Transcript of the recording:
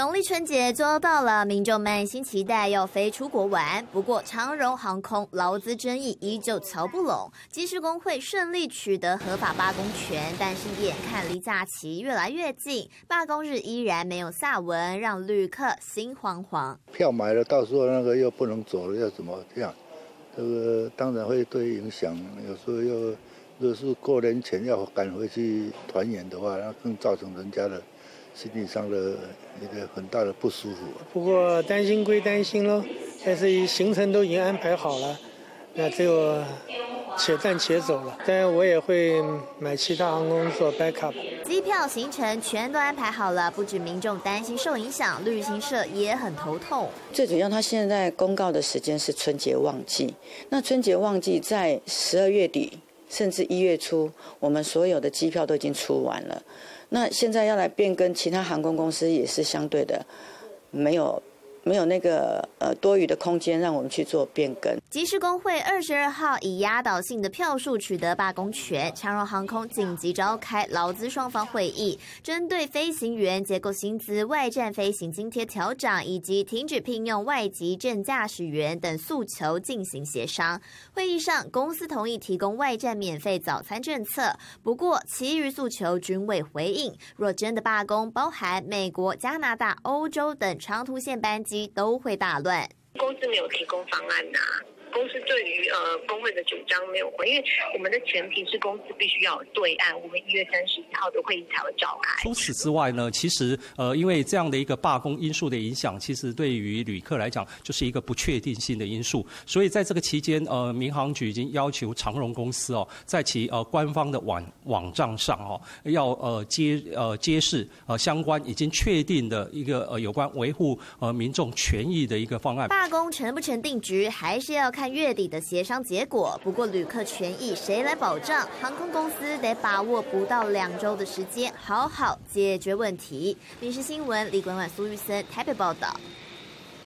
农历春节就要到了，民众满心期待要飞出国玩。不过，长荣航空劳资争议依旧瞧不拢，机师工会顺利取得合法罢工权，但是眼看离假期越来越近，罢工日依然没有下文，让旅客心惶惶。 票买了，到时候那个又不能走了，要怎么样？这个当然会对影响。有时候如果是过年前要赶回去团圆的话，那更造成人家的心理上的一个很大的不舒服。 不过担心归担心咯，但是行程都已经安排好了，那只有且战且走了。当然我也会买其他航空做 backup。 机票行程全都安排好了，不止民众担心受影响，旅行社也很头痛。 最主要，他现在公告的时间是春节旺季，那春节旺季在12月底甚至1月初，我们所有的机票都已经出完了。那现在要来变更，其他航空公司也是相对的没有那个多余的空间让我们去做变更。 机师工会22号以压倒性的票数取得罢工权，长荣航空紧急召开劳资双方会议，针对飞行员结构薪资、外站飞行津贴调涨以及停止聘用外籍正驾驶员等诉求进行协商。会议上，公司同意提供外站免费早餐政策，不过其余诉求均未回应。若真的罢工，包含美国、加拿大、欧洲等长途线班机都会大乱。 公司没有提供方案公司对于工会的主张没有回，因为我们的前提是公司必须要有对案，我们1月31号的会议才会召开。 除此之外呢，其实因为这样的一个罢工因素的影响，其实对于旅客来讲就是一个不确定性的因素，所以在这个期间，民航局已经要求长荣公司在其官方的网站上要揭示相关已经确定的一个有关维护民众权益的一个方案。 罢工成不成定局，还是要看月底的协商结果。不过旅客权益谁来保障？航空公司得把握不到2周的时间，好好解决问题。民视新闻李冠婉、苏玉森台北报道。